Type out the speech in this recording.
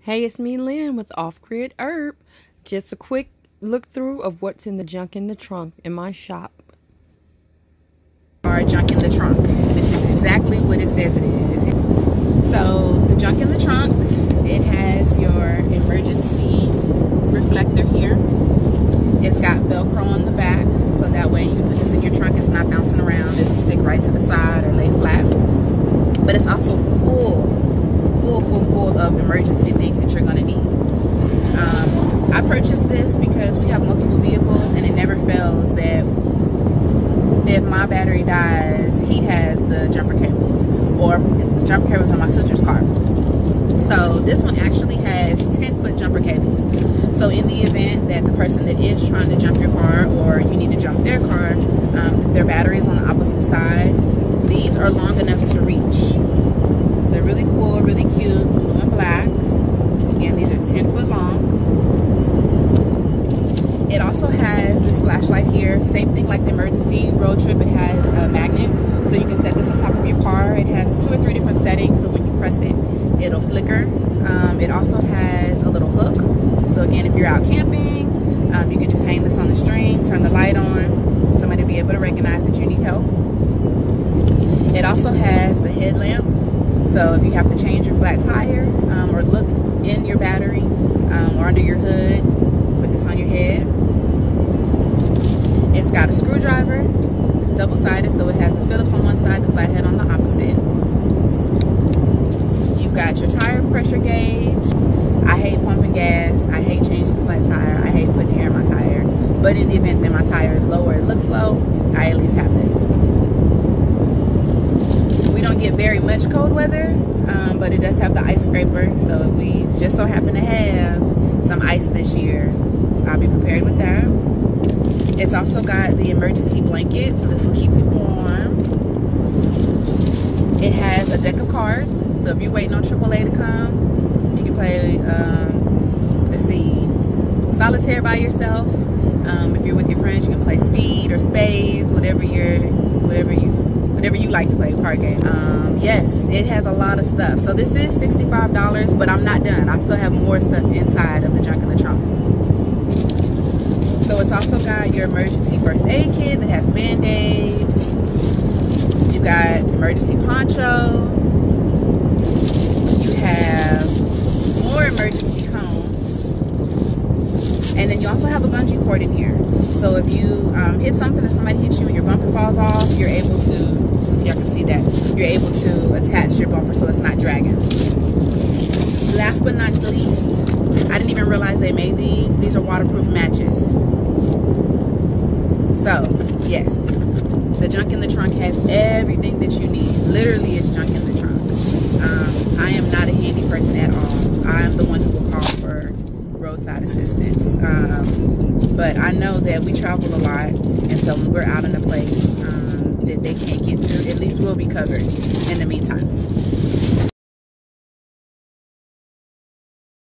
Hey, it's me, Lynn, with Off Grid Herb. Just a quick look through of what's in the junk in the trunk in my shop. Our junk in the trunk. This is exactly what it says it is. So the junk in the trunk, it has your emergency reflector here. It's got Velcro on the back, so that way you put this in your trunk, it's not bouncing around. It'll stick right to the side or lay flat. But it's also full of emergency things that you're going to need. I purchased this because we have multiple vehicles, and it never fails that if my battery dies, he has the jumper cables, or the jumper cables on my sister's car. So this one actually has 10-foot jumper cables. So in the event that the person that is trying to jump your car, or you need to jump their car, their battery is on the opposite side, these are long enough to reach. They're really cool, really cute, blue and black. Again, these are 10-foot long. It also has this flashlight here. Same thing like the emergency road trip. It has a magnet, so you can set this on top of your car. It has 2 or 3 different settings, so when you press it, it'll flicker. It also has a little hook. So again, if you're out camping, you can just hang this on the string, turn the light on, somebody will be able to recognize that you need help. It also has the headlamp. So if you have to change your flat tire, or look in your battery, or under your hood, put this on your head. It's got a screwdriver. It's double-sided, so it has the Phillips on one side, the flathead on the opposite. You've got your tire pressure gauge. I hate pumping gas. I hate changing the flat tire. I hate putting air in my tire. But in the event that my tire is low or it looks low, I at least have this. We don't get very much cold weather, but it does have the ice scraper. So if we just so happen to have some ice this year, I'll be prepared with that. It's also got the emergency blanket, so this will keep you warm. It has a deck of cards, so if you're waiting on AAA to come, you can play, let's see, solitaire by yourself. If you're with your friends, you can play speed or spades, whatever you like to play, a card game. Yes, it has a lot of stuff. So this is $65, but I'm not done. I still have more stuff inside of the junk in the trunk. So it's also got your emergency first aid kit that has band-aids. You got emergency poncho. You have more emergency cones. And then you also have a bungee cord in here. So if you hit something or somebody hits you and your bumper falls off, you're able to, y'all can see that, you're able to attach your bumper so it's not dragging. Last but not least, I didn't even realize they made these. These are waterproof matches. So, yes, the junk in the trunk has everything that you need. Literally, it's junk in the trunk. I am not a handy person at all. I am the one who will call for roadside assistance. But I know that we travel a lot, and so when we're out in a place that they can't get to, at least we'll be covered in the meantime.